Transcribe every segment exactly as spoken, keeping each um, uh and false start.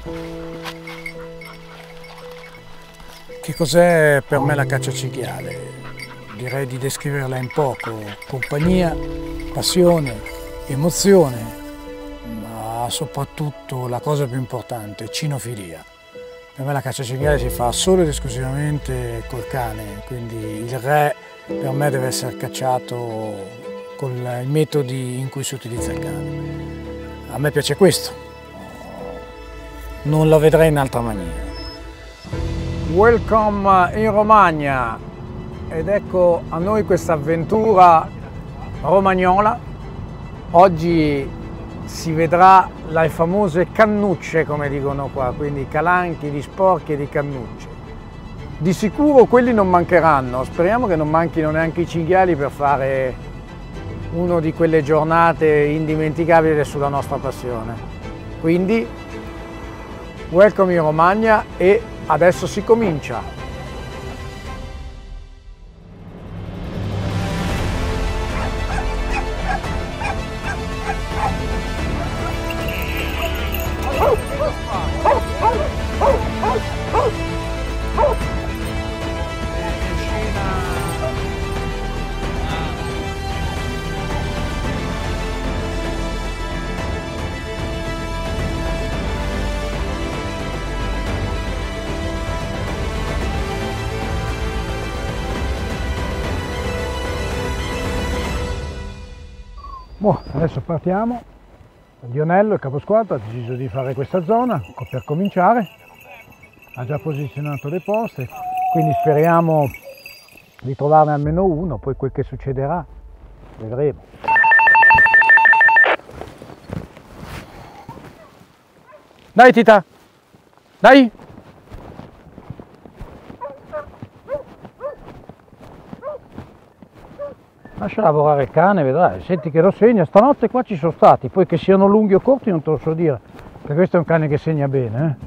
Che cos'è per me la caccia cinghiale? Direi di descriverla in poco: compagnia, passione, emozione, ma soprattutto la cosa più importante, cinofilia. Per me la caccia cinghiale si fa solo ed esclusivamente col cane, quindi il re per me deve essere cacciato con i metodi in cui si utilizza il cane. A me piace questo, non lo vedrei in altra maniera. Welcome in Romagna, ed ecco a noi questa avventura romagnola. Oggi si vedrà le famose cannucce, come dicono qua, quindi calanchi di sporchi e di cannucce. Di sicuro quelli non mancheranno, speriamo che non manchino neanche i cinghiali per fare una di quelle giornate indimenticabili sulla nostra passione. Quindi welcome in Romagna e adesso si comincia. Boh, adesso partiamo. Lionello, il caposquadra, ha deciso di fare questa zona per cominciare, ha già posizionato le poste, quindi speriamo di trovarne almeno uno, poi quel che succederà vedremo. Dai Tita, dai! Lascia lavorare il cane, vedrai, senti che lo segna. Stanotte qua ci sono stati, poi che siano lunghi o corti non te lo so dire, perché questo è un cane che segna bene.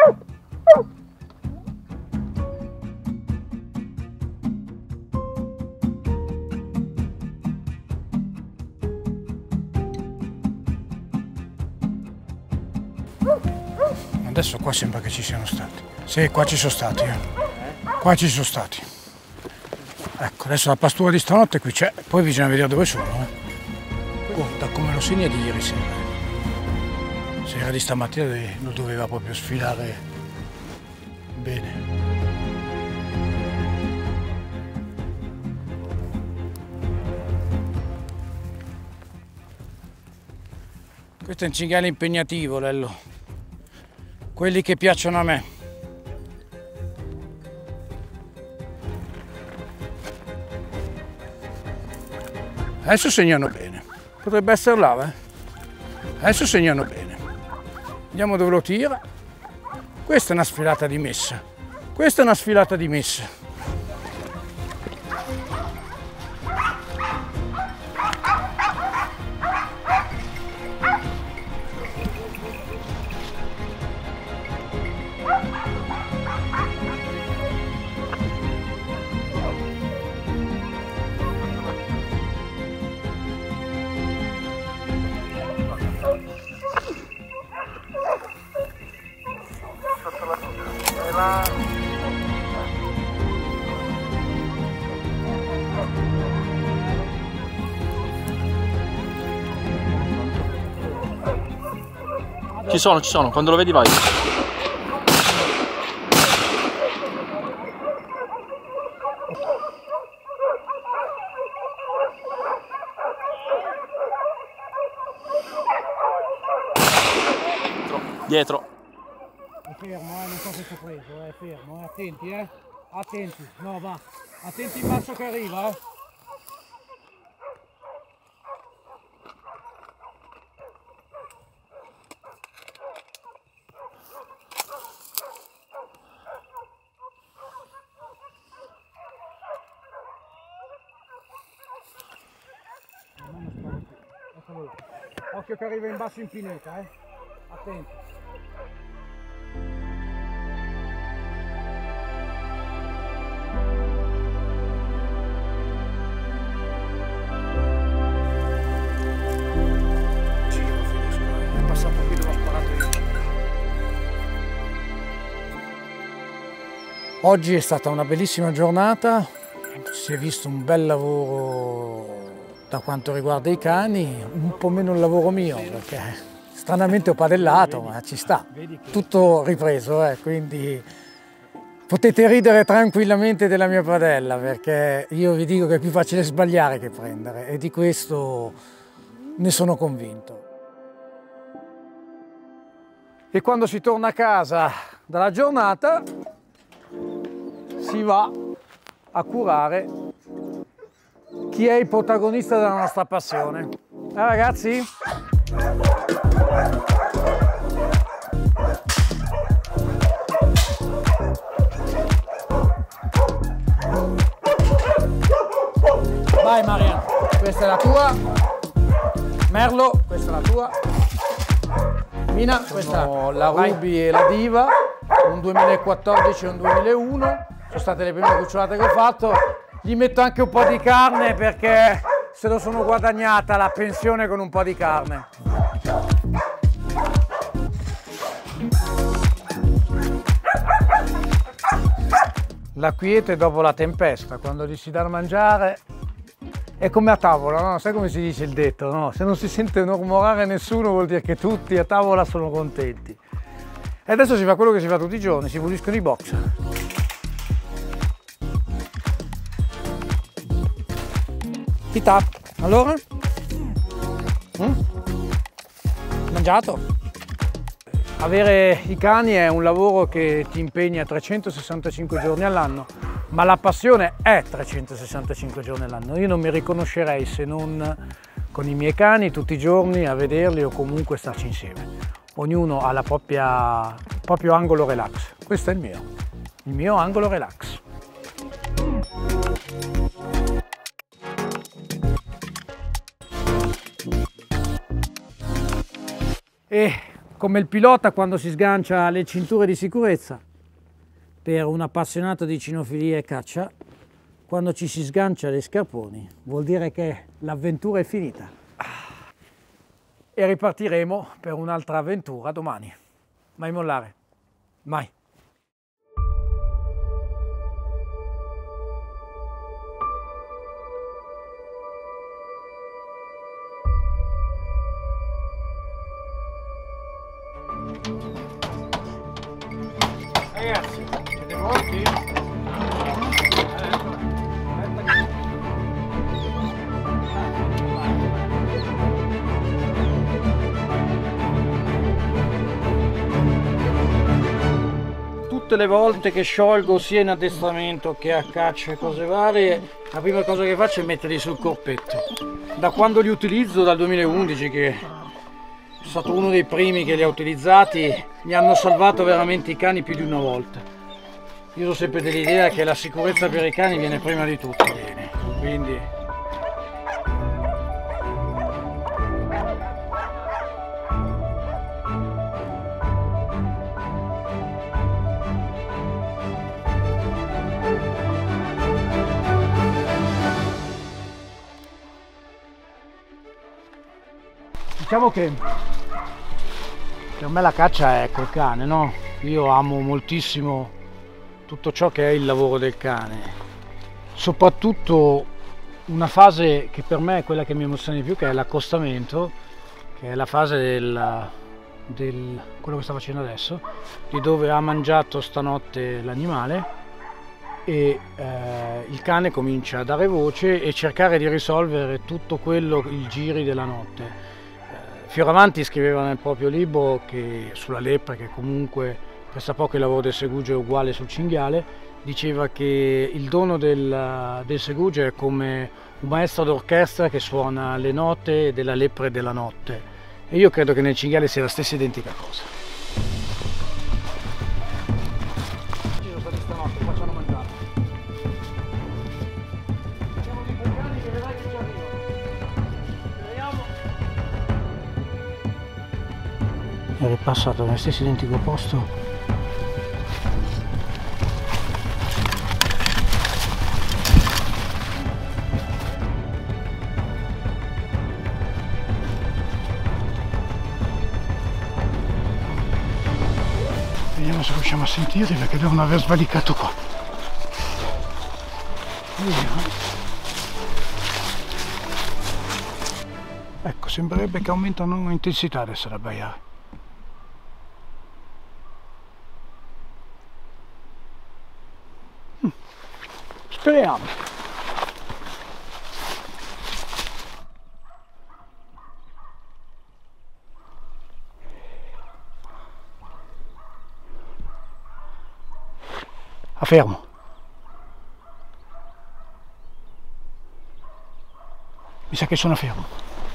Eh? Adesso qua sembra che ci siano stati. Sì, qua ci sono stati, eh. Qua ci sono stati. Ecco, adesso la pastura di stanotte qui c'è, poi bisogna vedere dove sono. Eh. Oh, da come lo segna di ieri sera. Se era di stamattina lo doveva proprio sfilare bene. Questo è un cinghiale impegnativo, Lello. Quelli che piacciono a me. Adesso segnano bene, potrebbe essere là, eh? Adesso segnano bene. Vediamo dove lo tira. Questa è una sfilata di messa. Questa è una sfilata di messa. Ci sono, ci sono, quando lo vedi vai. Dietro. È fermo, eh, non so se ci ho preso, è fermo, eh. Attenti, eh. Attenti, no va. Attenti in basso che arriva, eh. Occhio che arriva in basso in pineta, eh. Attenti. È passato qui dove ho sparato io. Oggi è stata una bellissima giornata, si è visto un bel lavoro da quanto riguarda i cani, un po' meno il lavoro mio, perché stranamente ho padellato, ma ci sta, tutto ripreso, eh, quindi potete ridere tranquillamente della mia padella, perché io vi dico che è più facile sbagliare che prendere, e di questo ne sono convinto. E quando si torna a casa dalla giornata si va a curare chi è il protagonista della nostra passione. Eh ragazzi? Vai Marian, questa è la tua. Merlo, questa è la tua. Mina, questa è la Ruby e la Diva, un duemilaquattordici e un duemilauno. Sono state le prime cucciolate che ho fatto. Gli metto anche un po' di carne perché se lo sono guadagnata la pensione con un po' di carne. La quiete dopo la tempesta, quando gli si dà da mangiare è come a tavola, no? Sai come si dice il detto, no? Se non si sente mormorare nessuno vuol dire che tutti a tavola sono contenti. E adesso si fa quello che si fa tutti i giorni, si puliscono i box. Pita, allora? Mm? Mangiato? Avere i cani è un lavoro che ti impegna trecentosessantacinque giorni all'anno, ma la passione è trecentosessantacinque giorni all'anno. Io non mi riconoscerei se non con i miei cani tutti i giorni a vederli o comunque starci insieme. Ognuno ha la propria, il proprio angolo relax. Questo è il mio, il mio angolo relax. E come il pilota quando si sgancia le cinture di sicurezza, per un appassionato di cinofilia e caccia, quando ci si sgancia le scarponi vuol dire che l'avventura è finita. E ripartiremo per un'altra avventura domani. Mai mollare, mai. Ragazzi, siete pronti? Tutte le volte che sciolgo sia in addestramento che a caccia e cose varie, la prima cosa che faccio è metterli sul corpetto. Da quando li utilizzo, dal duemilaundici, che sono stato uno dei primi che li ha utilizzati, mi hanno salvato veramente i cani più di una volta. Io sono sempre dell'idea che la sicurezza per i cani viene prima di tutto, bene. Quindi diciamo che per me la caccia è col cane, no? Io amo moltissimo tutto ciò che è il lavoro del cane, soprattutto una fase che per me è quella che mi emoziona di più, che è l'accostamento, che è la fase del, del quello che sta facendo adesso, di dove ha mangiato stanotte l'animale e eh, il cane comincia a dare voce e cercare di risolvere tutto quello, i giri della notte. Fioravanti scriveva nel proprio libro che sulla lepre, che comunque pressappoco il lavoro del segugio è uguale sul cinghiale, diceva che il dono del, del segugio è come un maestro d'orchestra che suona le note della lepre della notte, e io credo che nel cinghiale sia la stessa identica cosa. Ci sono stati stanotte, facciano mangiare. Andiamo di quei cani che vedrai che ci arrivano. Speriamo. È ripassato nello stesso identico posto. Vediamo se riusciamo a sentirli, perché devono aver svalicato qua. Ecco, sembrerebbe che aumentano intensità adesso ad abbaiare. Mm. Speriamo. A fermo. Mi sa che sono fermo.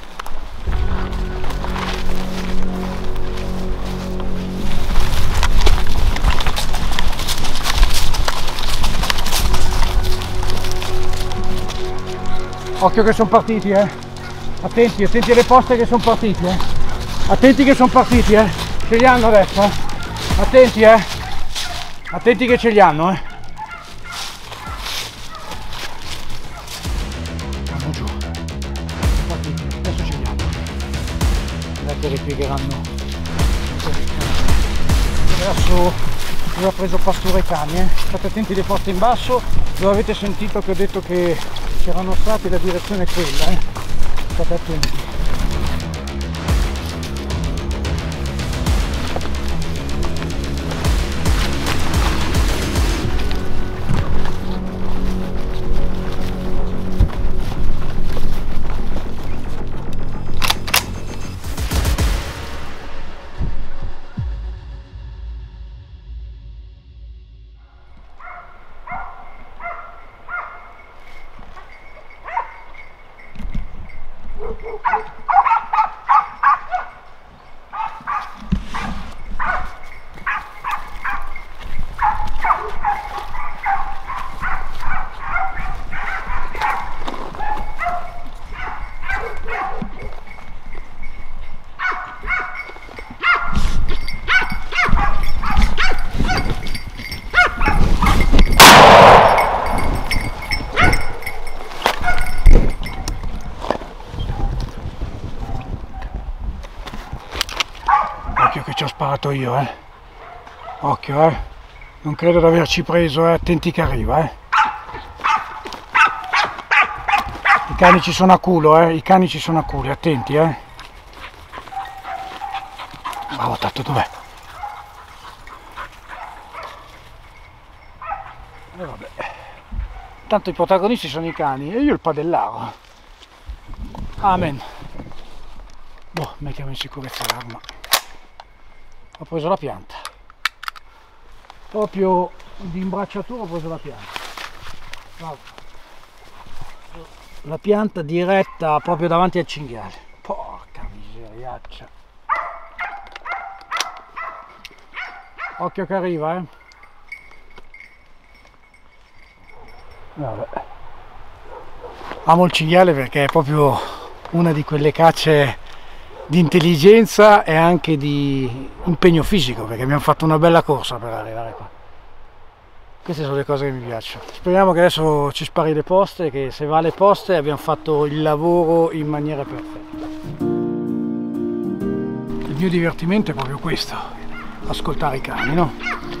Occhio che sono partiti, eh. Attenti, attenti alle poste che sono partiti, eh. Attenti che sono partiti, eh. Ce li hanno adesso, eh. Attenti, eh. Attenti che ce li hanno, eh. Andiamo giù. Partiti, adesso ce li hanno. Guardate che ripiegheranno. Adesso ho preso pastura ai cani, eh. State attenti alle poste in basso, dove avete sentito che ho detto che c'erano stati, la direzione è quella, eh. State attenti. Occhio che ci ho sparato io, eh. Occhio, eh. Non credo di averci preso, eh. Attenti che arriva, eh. I cani ci sono a culo, eh. I cani ci sono a culo, attenti, eh. Bravo Tatto, dov'è? E vabbè. Tanto i protagonisti sono i cani e io il padellaro. Amen. Boh, mettiamo in sicurezza l'arma. Ho preso la pianta, proprio di imbracciatura ho preso la pianta. Guarda. La pianta diretta proprio davanti al cinghiale. Porca miseriaccia. Occhio che arriva, eh. Vabbè. Amo il cinghiale perché è proprio una di quelle cacce di intelligenza e anche di impegno fisico, perché abbiamo fatto una bella corsa per arrivare qua. Queste sono le cose che mi piacciono. Speriamo che adesso ci spari le poste, che se va alle poste abbiamo fatto il lavoro in maniera perfetta. Il mio divertimento è proprio questo, ascoltare i cani, no?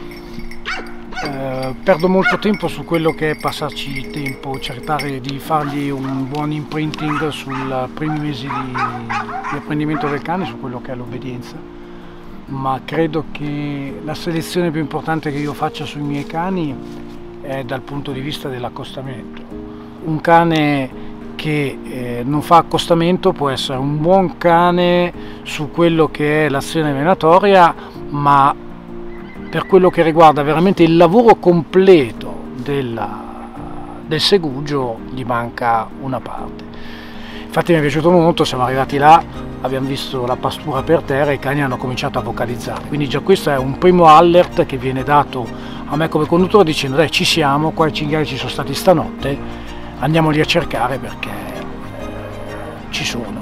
Eh, perdo molto tempo su quello che è passarci il tempo, cercare di fargli un buon imprinting sui primi mesi di, di apprendimento del cane, su quello che è l'obbedienza, ma credo che la selezione più importante che io faccia sui miei cani è dal punto di vista dell'accostamento. Un cane che eh, non fa accostamento può essere un buon cane su quello che è l'azione venatoria, ma per quello che riguarda veramente il lavoro completo della, del segugio gli manca una parte. Infatti mi è piaciuto molto, siamo arrivati là, abbiamo visto la pastura per terra e i cani hanno cominciato a vocalizzare, quindi già questo è un primo alert che viene dato a me come conduttore dicendo dai, ci siamo, qua i cinghiali ci sono stati stanotte, andiamoli a cercare perché eh, ci sono.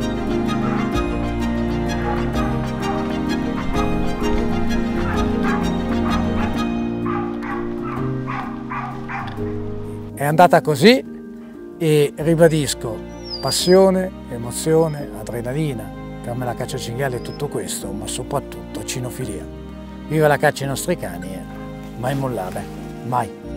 È andata così e ribadisco, passione, emozione, adrenalina, per me la caccia al cinghiale è tutto questo, ma soprattutto cinofilia. Viva la caccia ai nostri cani, eh? Mai mollare, mai.